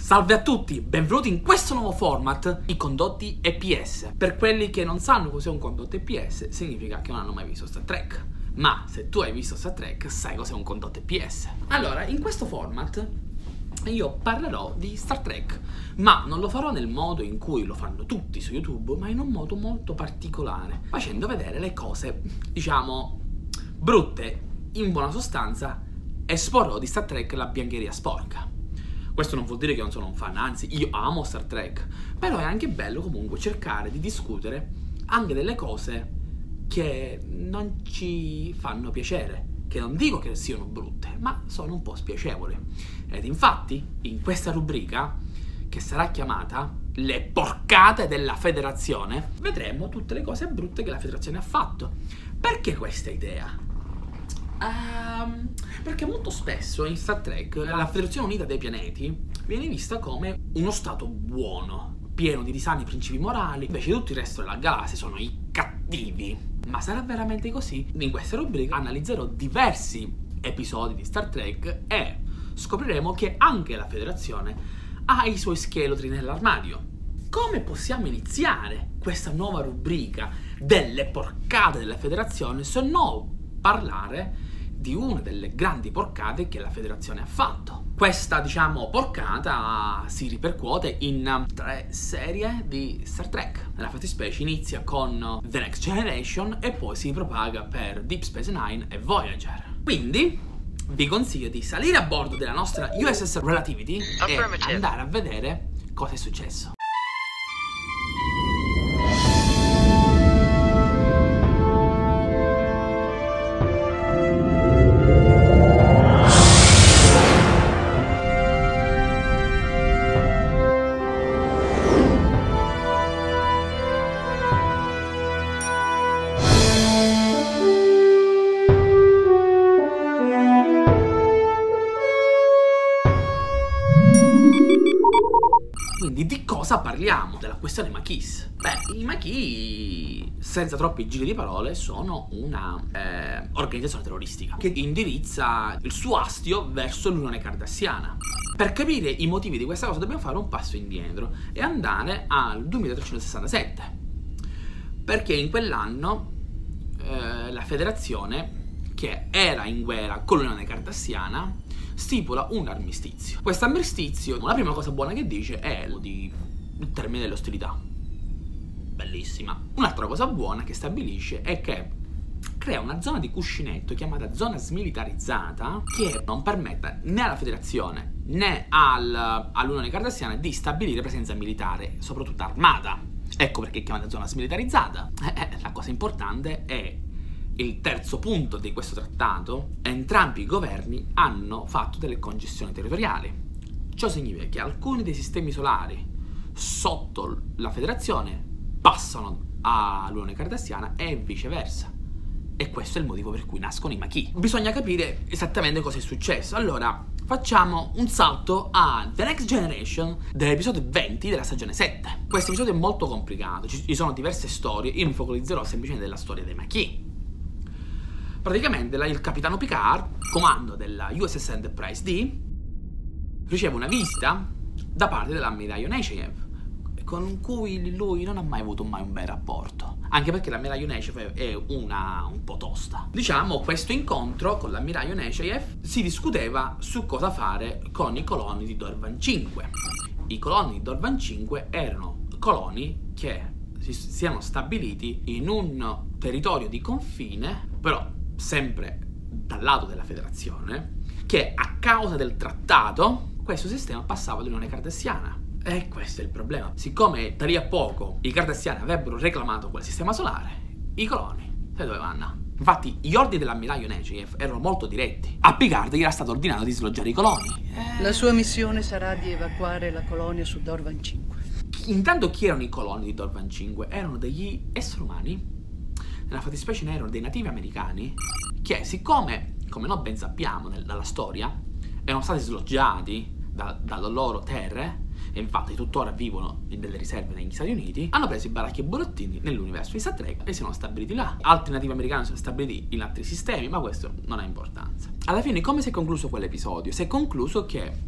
Salve a tutti, benvenuti in questo nuovo format, i condotti EPS. Per quelli che non sanno cos'è un condotto EPS, significa che non hanno mai visto Star Trek. Ma se tu hai visto Star Trek, sai cos'è un condotto EPS. Allora, in questo format io parlerò di Star Trek, ma non lo farò nel modo in cui lo fanno tutti su YouTube, ma in un modo molto particolare, facendo vedere le cose, diciamo, brutte. In buona sostanza, esporrò di Star Trek la biancheria sporca. Questo non vuol dire che non sono un fan, anzi, io amo Star Trek, però è anche bello comunque cercare di discutere anche delle cose che non ci fanno piacere, che non dico che siano brutte, ma sono un po' spiacevoli. Ed infatti, in questa rubrica, che sarà chiamata Le porcate della federazione, vedremo tutte le cose brutte che la federazione ha fatto. Perché questa idea? Perché molto spesso in Star Trek la Federazione Unita dei Pianeti viene vista come uno stato buono, pieno di sani principi morali, invece tutto il resto della galassia sono i cattivi. Ma sarà veramente così? In questa rubrica analizzerò diversi episodi di Star Trek e scopriremo che anche la Federazione ha i suoi scheletri nell'armadio. Come possiamo iniziare questa nuova rubrica delle porcate della Federazione se no parlare di una delle grandi porcate che la federazione ha fatto? Questa, diciamo, porcata si ripercuote in 3 serie di Star Trek. Nella fattispecie inizia con The Next Generation e poi si propaga per Deep Space Nine e Voyager. Quindi vi consiglio di salire a bordo della nostra USS Relativity e andare a vedere cosa è successo. Quindi di cosa parliamo? Della questione Maquis. Beh, i Maquis, senza troppi giri di parole, sono una organizzazione terroristica che indirizza il suo astio verso l'Unione Cardassiana. Per capire i motivi di questa cosa dobbiamo fare un passo indietro e andare al 2367, perché in quell'anno la federazione, che era in guerra con l'Unione Cardassiana, stipula un armistizio. Questo armistizio, la prima cosa buona che dice è il termine delle ostilità. Bellissima. Un'altra cosa buona che stabilisce è che crea una zona di cuscinetto chiamata zona smilitarizzata che non permetta né alla federazione né all'Unione Cardassiana di stabilire presenza militare, soprattutto armata. Ecco perché è chiamata zona smilitarizzata. La cosa importante è il terzo punto di questo trattato: entrambi i governi hanno fatto delle concessioni territoriali. Ciò significa che alcuni dei sistemi solari sotto la federazione passano all'Unione Cardassiana e viceversa. E questo è il motivo per cui nascono i Maquis. Bisogna capire esattamente cosa è successo. Allora, facciamo un salto a The Next Generation dell'episodio 20 della stagione 7. Questo episodio è molto complicato, ci sono diverse storie, io mi focalizzerò semplicemente nella storia dei Maquis. Praticamente il capitano Picard, comando della USS Enterprise D, riceve una visita da parte dell'ammiraglio Nechayev, con cui lui non ha mai avuto un bel rapporto, anche perché l'ammiraglio Nechayev è un po' tosta. Diciamo, questo incontro con l'ammiraglio Nechayev si discuteva su cosa fare con i coloni di Dorvan 5. I coloni di Dorvan 5 erano coloni che si erano stabiliti in un territorio di confine, però sempre dal lato della federazione, che a causa del trattato questo sistema passava all'Unione Cardassiana. E questo è il problema. Siccome da lì a poco i Cardassiani avrebbero reclamato quel sistema solare, i coloni sai dove vanno? Infatti gli ordini dell'ammiraglio Nechayev erano molto diretti. A Picard gli era stato ordinato di sloggiare i coloni. La sua missione sarà di evacuare la colonia su Dorvan 5. Intanto chi erano i coloni di Dorvan 5? Erano degli esseri umani, nella fattispecie ne erano dei nativi americani, che siccome, come noi ben sappiamo dalla storia, erano stati sloggiati dalle loro terre, e infatti tuttora vivono in delle riserve negli Stati Uniti, hanno preso i baracchi e burattini nell'universo di Star Trek e si sono stabiliti là. Altri nativi americani sono stabiliti in altri sistemi, ma questo non ha importanza. Alla fine come si è concluso quell'episodio? Si è concluso che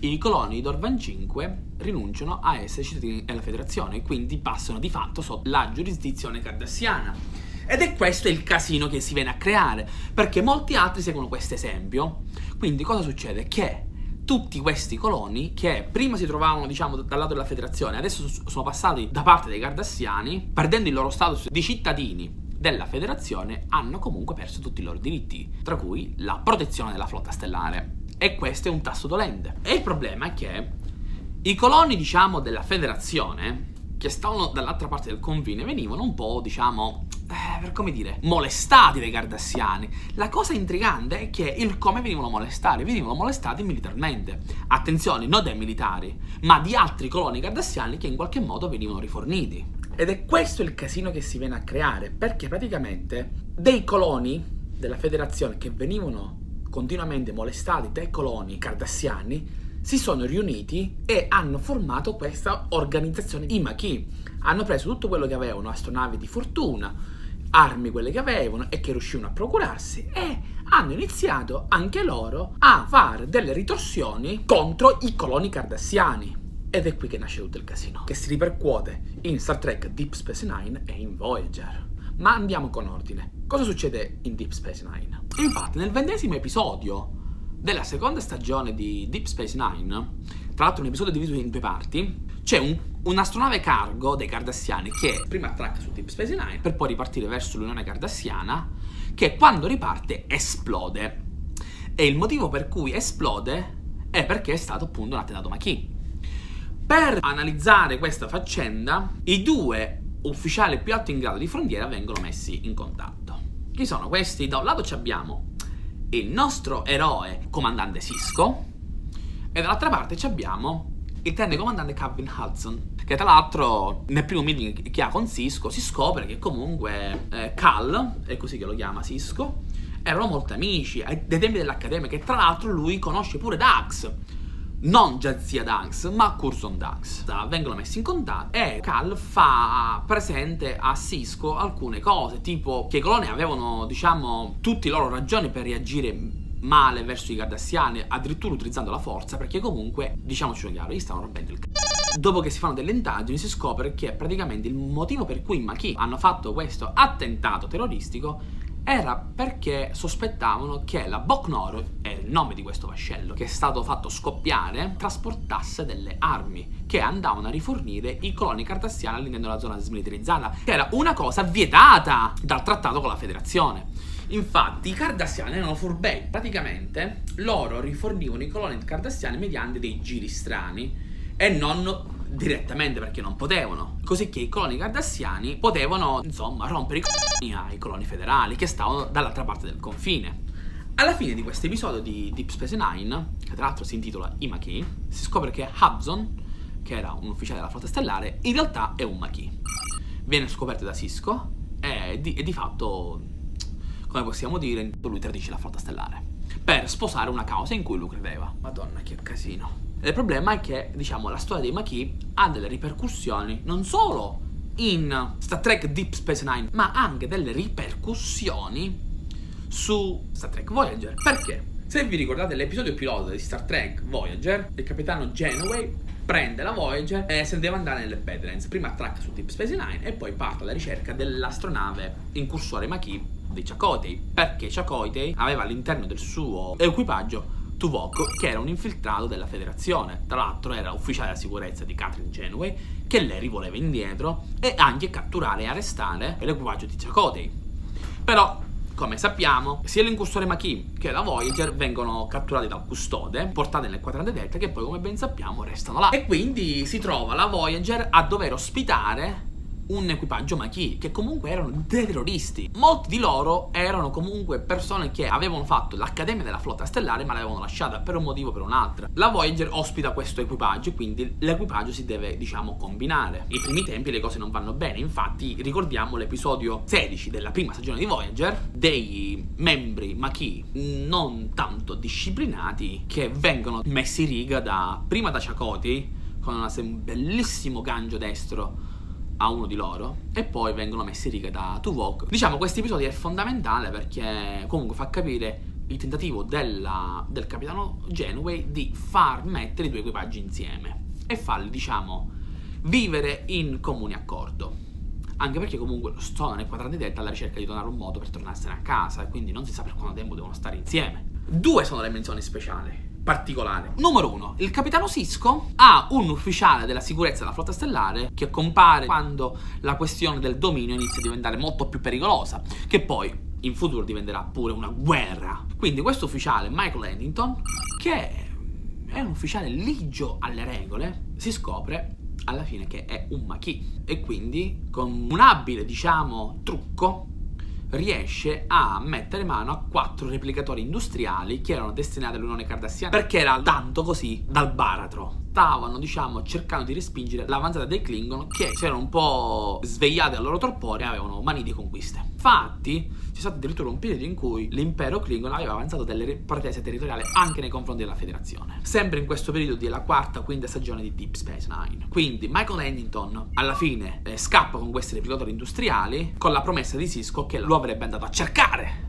i coloni di Dorvan 5 rinunciano a essere cittadini della federazione e quindi passano di fatto sotto la giurisdizione cardassiana. Ed è questo il casino che si viene a creare, perché molti altri seguono questo esempio. Quindi cosa succede? Che tutti questi coloni che prima si trovavano, diciamo, dal lato della federazione, adesso sono passati da parte dei cardassiani, perdendo il loro status di cittadini della federazione, hanno comunque perso tutti i loro diritti, tra cui la protezione della flotta stellare. E questo è un tasto dolente. E il problema è che i coloni, diciamo, della federazione, che stavano dall'altra parte del confine, venivano un po', diciamo, per come dire, molestati dai cardassiani. La cosa intrigante è che il come venivano molestati militarmente. Attenzione, non dai militari, ma di altri coloni cardassiani che in qualche modo venivano riforniti. Ed è questo il casino che si viene a creare, perché praticamente dei coloni della federazione che venivano continuamente molestati dai coloni cardassiani si sono riuniti e hanno formato questa organizzazione, i Maquis. Hanno preso tutto quello che avevano, astronavi di fortuna, armi quelle che avevano e che riuscivano a procurarsi, e hanno iniziato anche loro a fare delle ritorsioni contro i coloni cardassiani. Ed è qui che nasce tutto il casino, che si ripercuote in Star Trek Deep Space Nine e in Voyager. Ma andiamo con ordine. Cosa succede in Deep Space Nine? Infatti, nel 20° episodio della seconda stagione di Deep Space Nine, tra l'altro un episodio diviso in 2 parti, c'è un'astronave cargo dei cardassiani che prima attracca su Deep Space Nine per poi ripartire verso l'Unione Cardassiana, che quando riparte esplode. E il motivo per cui esplode è perché è stato appunto un attentato Maquis. Per analizzare questa faccenda, i 2 ufficiali più alti in grado di frontiera vengono messi in contatto. Chi sono questi? Da un lato abbiamo il nostro eroe comandante Sisko e dall'altra parte abbiamo il tenente comandante Calvin Hudson, che tra l'altro nel primo meeting che ha con Sisko si scopre che comunque Cal, è così che lo chiama Sisko, erano molto amici dai tempi dell'Accademia, che tra l'altro lui conosce pure Dax, non Jadzia Dax ma Curzon Dax. Vengono messi in contatto e Cal fa presente a Sisko alcune cose, tipo che i coloni avevano, diciamo, tutte le loro ragioni per reagire male verso i cardassiani, addirittura utilizzando la forza, perché comunque, diciamocelo chiaro, gli stavano rompendo il c***o. Dopo che si fanno delle indagini si scopre che praticamente il motivo per cui i Maquis hanno fatto questo attentato terroristico era perché sospettavano che la Bok-Nor, era il nome di questo vascello che è stato fatto scoppiare, trasportasse delle armi che andavano a rifornire i coloni cardassiani all'interno della zona smilitarizzata, che era una cosa vietata dal trattato con la federazione. Infatti i cardassiani erano furbei, praticamente loro rifornivano i coloni cardassiani mediante dei giri strani e non direttamente, perché non potevano, così che i coloni cardassiani potevano, insomma, rompere i c***i ai coloni federali che stavano dall'altra parte del confine. Alla fine di questo episodio di Deep Space Nine, che tra l'altro si intitola I Maquis, si scopre che Hudson, che era un ufficiale della flotta stellare, in realtà è un Maquis. Viene scoperto da Sisko e di fatto, come possiamo dire, lui tradisce la flotta stellare per sposare una causa in cui lui credeva. Madonna, che casino. Il problema è che, diciamo, la storia dei Maquis ha delle ripercussioni non solo in Star Trek Deep Space Nine, ma anche delle ripercussioni su Star Trek Voyager. Perché? Se vi ricordate l'episodio pilota di Star Trek Voyager, il capitano Janeway prende la Voyager e se ne deve andare nelle Badlands. Prima attracca su Deep Space Nine e poi parte alla ricerca dell'astronave incursore Maquis di Chakotay, perché Chakotay aveva all'interno del suo equipaggio Tuvok, che era un infiltrato della federazione. Tra l'altro era ufficiale della sicurezza di Catherine Janeway, che lei rivoleva indietro, e anche catturare e arrestare l'equipaggio di Chakotay. Però, come sappiamo, sia l'incursore Maquis che la Voyager vengono catturati dal custode, portati nel quadrante delta, che poi, come ben sappiamo, restano là. E quindi si trova la Voyager a dover ospitare un equipaggio Maquis, che comunque erano dei terroristi. Molti di loro erano comunque persone che avevano fatto l'Accademia della Flotta Stellare, ma l'avevano lasciata per un motivo o per un altro. La Voyager ospita questo equipaggio, quindi l'equipaggio si deve, diciamo, combinare. I primi tempi le cose non vanno bene, infatti ricordiamo l'episodio 16 della prima stagione di Voyager, dei membri Maquis non tanto disciplinati che vengono messi in riga prima da Chakotay con un bellissimo gancio destro a uno di loro, e poi vengono messi in riga da Tuvok. Diciamo, questo episodio è fondamentale perché comunque fa capire il tentativo del capitano Janeway di far mettere i due equipaggi insieme e farli, diciamo, vivere in comune accordo. Anche perché comunque sono nel quadrante delta alla ricerca di trovare un modo per tornarsene a casa, e quindi non si sa per quanto tempo devono stare insieme. Due sono le menzioni speciali particolari. Numero 1. Il capitano Sisko ha un ufficiale della sicurezza della flotta stellare che compare quando la questione del dominio inizia a diventare molto più pericolosa, che poi in futuro diventerà pure una guerra. Quindi questo ufficiale, Michael Eddington, che è un ufficiale ligio alle regole, si scopre alla fine che è un Maquis, e quindi con un abile, diciamo, trucco riesce a mettere mano a 4 replicatori industriali che erano destinati all'Unione Cardassiana, perché era tanto così dal baratro. Stavano, diciamo, cercando di respingere l'avanzata dei Klingon, che si erano un po' svegliati dal loro torpore e avevano mani di conquiste. Infatti c'è stato addirittura un periodo in cui l'impero Klingon aveva avanzato delle pretese territoriali anche nei confronti della federazione, sempre in questo periodo della 4ª, 5ª stagione di Deep Space Nine. Quindi Michael Eddington alla fine scappa con questi replicatori industriali con la promessa di Sisko che lo avrebbe andato a cercare,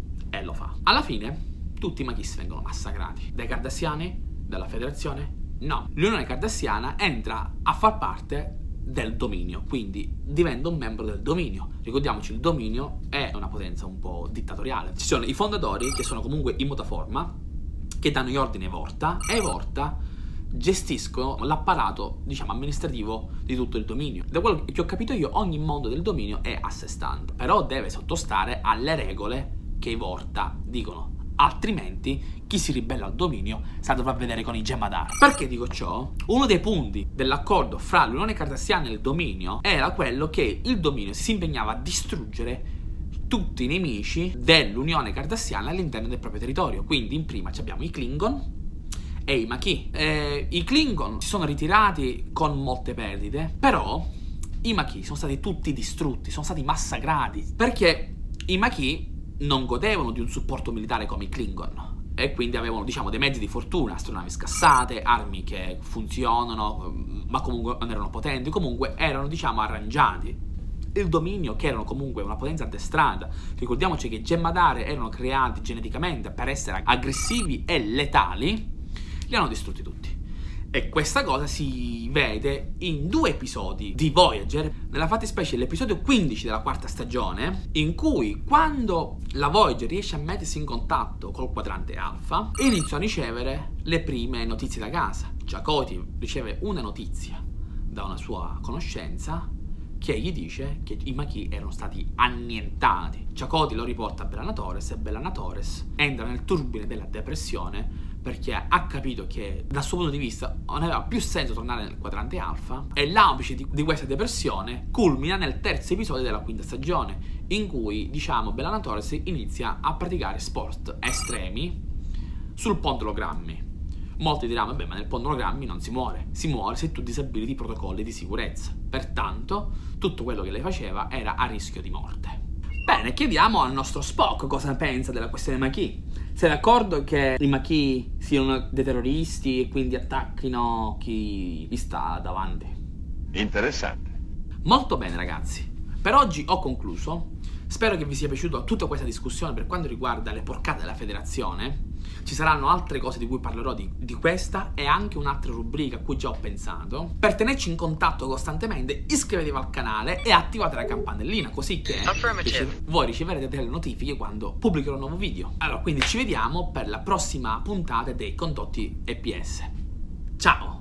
e lo fa. Alla fine tutti i Maquis vengono massacrati dai Cardassiani, dalla federazione. No, l'Unione Cardassiana entra a far parte del dominio, quindi diventa un membro del dominio. Ricordiamoci, il dominio è una potenza un po' dittatoriale. Ci sono i fondatori, che sono comunque i Mutaforma, che danno gli ordini ai Vorta, e i Vorta gestiscono l'apparato, diciamo, amministrativo di tutto il dominio. Da quello che ho capito io, ogni mondo del dominio è a sé stante, però deve sottostare alle regole che i Vorta dicono. Altrimenti chi si ribella al dominio se la dovrà vedere con i Jem'Hadar. Perché dico ciò? Uno dei punti dell'accordo fra l'Unione Cardassiana e il dominio era quello che il dominio si impegnava a distruggere tutti i nemici dell'Unione Cardassiana all'interno del proprio territorio. Quindi in prima abbiamo i Klingon e i Maquis. I Klingon si sono ritirati con molte perdite, però i Maquis sono stati tutti distrutti, sono stati massacrati, perché i Maquis non godevano di un supporto militare come i Klingon, e quindi avevano, diciamo, dei mezzi di fortuna, astronavi scassate, armi che funzionano ma comunque non erano potenti, comunque erano, diciamo, arrangiati. Il dominio, che erano comunque una potenza addestrata, ricordiamoci che i Jem'Hadar erano creati geneticamente per essere aggressivi e letali, li hanno distrutti tutti. E questa cosa si vede in 2 episodi di Voyager, nella fattispecie l'episodio 15 della 4ª stagione, in cui, quando la Voyager riesce a mettersi in contatto col quadrante alfa, inizia a ricevere le prime notizie da casa. Chakotay riceve una notizia da una sua conoscenza che gli dice che i Maquis erano stati annientati. Chakotay lo riporta a B'Elanna Torres, e B'Elanna Torres entra nel turbine della depressione, perché ha capito che dal suo punto di vista non aveva più senso tornare nel quadrante alfa, e l'apice di questa depressione culmina nel 3º episodio della 5ª stagione, in cui, diciamo, B'Elanna Torres inizia a praticare sport estremi sul ponte ologrammi. Molti diranno, vabbè, ma nel ponte ologrammi non si muore se tu disabiliti i protocolli di sicurezza. Pertanto tutto quello che lei faceva era a rischio di morte. Bene, chiediamo al nostro Spock cosa pensa della questione Maquis. Sei d'accordo che i Maquis siano dei terroristi e quindi attacchino chi sta davanti? Interessante. Molto bene, ragazzi. Per oggi ho concluso. Spero che vi sia piaciuta tutta questa discussione per quanto riguarda le porcate della federazione. Ci saranno altre cose di cui parlerò di questa, e anche un'altra rubrica a cui già ho pensato. Per tenerci in contatto costantemente, iscrivetevi al canale e attivate la campanellina, così che voi riceverete delle notifiche quando pubblicherò un nuovo video. Allora, quindi ci vediamo per la prossima puntata dei Condotti EPS. Ciao!